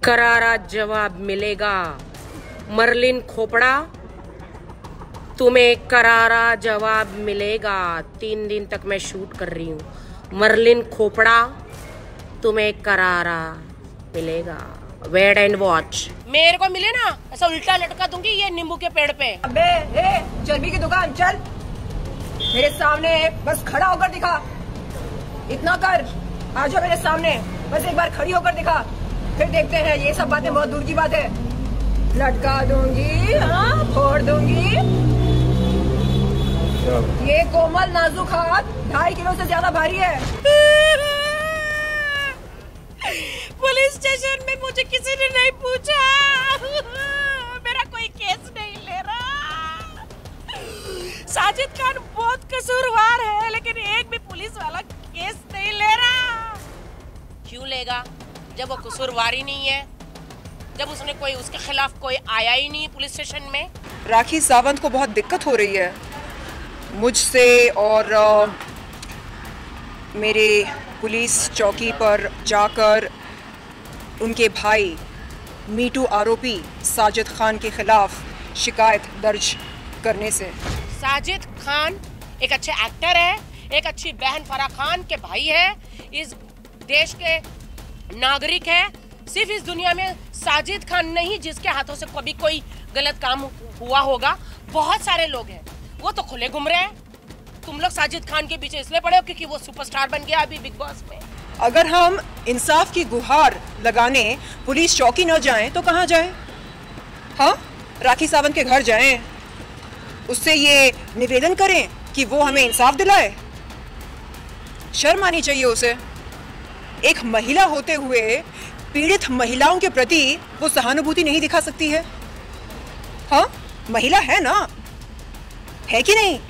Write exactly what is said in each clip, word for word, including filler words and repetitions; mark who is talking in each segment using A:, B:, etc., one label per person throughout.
A: करारा जवाब मिलेगा मर्लिन खोपड़ा, तुम्हें करारा जवाब मिलेगा। तीन दिन तक मैं शूट कर रही हूँ। मर्लिन खोपड़ा, तुम्हें करारा मिलेगा। Wait and watch. मेरे को मिले ना ऐसा उल्टा लटका दूंगी ये नींबू के पेड़ पे।
B: अबे ए, चर्बी की दुकान चल, मेरे सामने बस खड़ा होकर दिखा। इतना कर, आ जाओ मेरे सामने, बस एक बार खड़ी होकर दिखा, फिर देखते हैं। ये सब बातें बहुत दूर की बात है। लटका दूंगी, हाँ फोड़ दूंगी। ये कोमल नाजुक हाथ ढाई किलो से ज्यादा भारी है।
A: पुलिस स्टेशन में मुझे किसी ने नहीं पूछा, मेरा कोई केस नहीं ले रहा। साजिद खान बहुत कसूरवार है, लेकिन एक भी पुलिस वाला केस नहीं ले रहा। क्यों लेगा जब वो कसूरवार ही नहीं है, जब उसने कोई उसके खिलाफ कोई आया ही नहीं पुलिस स्टेशन में।
B: राखी सावंत को बहुत दिक्कत हो रही है मुझसे और आ, मेरे पुलिस चौकी पर जाकर उनके भाई मीटू आरोपी साजिद खान के खिलाफ शिकायत दर्ज करने से।
A: साजिद खान एक अच्छे एक्टर है, एक अच्छी बहन फराह खान के भाई है, इस देश के नागरिक है। सिर्फ इस दुनिया में साजिद खान नहीं जिसके हाथों से कभी कोई गलत काम हुआ होगा, बहुत सारे लोग हैं। वो तो खुले घूम रहे हैं। तुम लोग साजिद खान के पीछे इसलिए पड़े हो क्योंकि वो सुपरस्टार बन गया अभी बिग बॉस में।
B: अगर हम इंसाफ की गुहार लगाने पुलिस चौकी न जाएं तो कहाँ जाएं? हाँ, राखी सावंत के घर जाएं, उससे ये निवेदन करें कि वो हमें इंसाफ दिलाए। शर्म आनी चाहिए उसे। एक महिला होते हुए पीड़ित महिलाओं के प्रति वो सहानुभूति नहीं दिखा सकती है। हाँ, महिला है ना, है कि नहीं?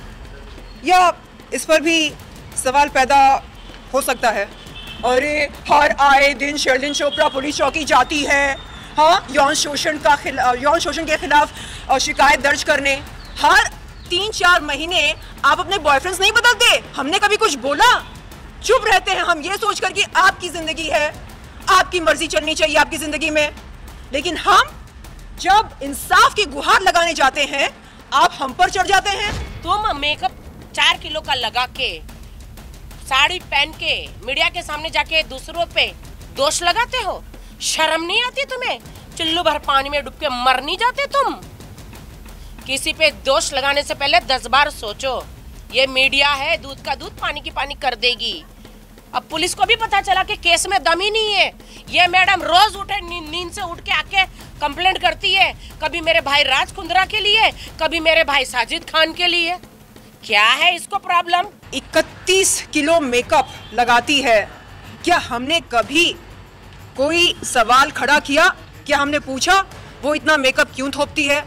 B: या इस पर भी सवाल पैदा हो सकता है। अरे हर आए दिन शर्लिन चोपड़ा पुलिस चौकी जाती है, हाँ, यौन शोषण का खिलाफ यौन शोषण के खिलाफ शिकायत दर्ज करने। हर तीन चार महीने आप अपने बॉयफ्रेंड्स नहीं बदलते। हमने कभी कुछ बोला? चुप रहते हैं हम ये सोचकर कि आपकी जिंदगी है, आपकी मर्जी चलनी चाहिए आपकी जिंदगी में। लेकिन हम जब इंसाफ की गुहार लगाने जाते हैं, आप हम पर चढ़ जाते हैं।
A: तुम मेकअप चार किलो का लगा के, साड़ी पहन के मीडिया के सामने जाके दूसरों पे दोष लगाते हो। शर्म नहीं आती तुम्हें? चुल्लू भर पानी में डूब के मर नहीं जाते तुम? किसी पे दोष लगाने से पहले दस बार सोचो। ये मीडिया है, दूध का दूध पानी की पानी कर देगी। अब पुलिस को भी पता चला कि केस में दम ही नहीं है। ये मैडम रोज उठे नी, नींद से उठ के आके कंप्लेंट करती है, कभी मेरे भाई राज कुंद्रा के लिए, कभी मेरे भाई साजिद खान के लिए। क्या है इसको प्रॉब्लम?
B: इकतीस किलो मेकअप लगाती है। क्या हमने कभी कोई सवाल खड़ा किया? क्या हमने पूछा वो इतना मेकअप क्यों थोपती है?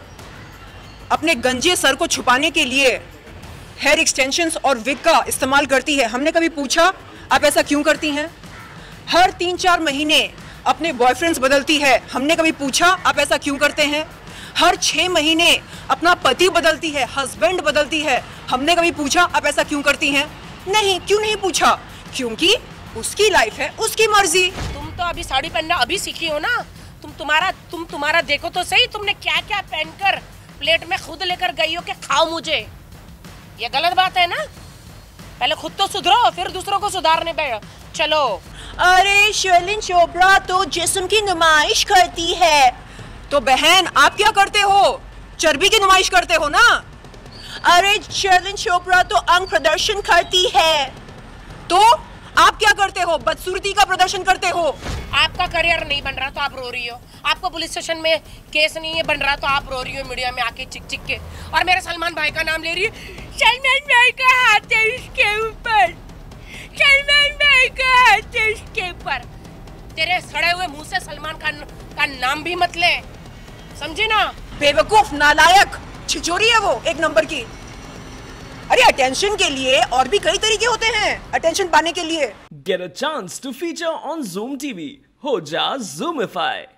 B: अपने गंजे सर को छुपाने के लिए हेयर एक्सटेंशंस और विग का इस्तेमाल करती है। हमने कभी पूछा आप ऐसा क्यों करती हैं? हर तीन चार महीने अपने बॉयफ्रेंड्स बदलती है। हमने कभी पूछा आप ऐसा क्यों करते हैं? हर छह महीने अपना पति बदलती है, हस्बैंड बदलती है। हमने कभी पूछा आप ऐसा क्यों करती हैं? नहीं, क्यों नहीं पूछा? क्योंकि उसकी लाइफ है, उसकी मर्जी।
A: तुम तो अभी साड़ी पहनना अभी सीखी हो ना। तुम तुम्हारा तुम तुम्हारा देखो तो सही, तुमने क्या क्या पहनकर प्लेट में खुद लेकर गई हो कि खाओ मुझे। ये गलत बात है ना। पहले खुद तो सुधरो, फिर दूसरों को सुधारने बैठो। चलो।
B: अरे शर्लिन चोपड़ा तो जिस्म की नुमाइश करती है, तो बहन आप क्या करते हो? चर्बी की नुमाइश करते हो ना। अरे शर्लिन चोपड़ा तो अंग प्रदर्शन करती है, तो आप क्या करते हो? बदसूरती का प्रदर्शन करते हो।
A: आपका करियर नहीं बन रहा तो आप रो रही हो। आपको पुलिस स्टेशन में केस नहीं है बन रहा तो आप रो रही हो मीडिया में आके चिक चिक के। और मेरे सलमान भाई का नाम ले रही है। सलमान भाई का हाथ है इसके ऊपर, सलमान भाई का हाथ है इसके ऊपर। तेरे सड़े हुए मुंह से सलमान खान का नाम भी मत ले, समझे ना?
B: बेवकूफ, नालायक, छिचोरी है वो एक नंबर की। अरे अटेंशन के लिए और भी कई तरीके होते हैं अटेंशन पाने के लिए।
C: Get a chance to feature on Zoom T V. हो जा Zoomify.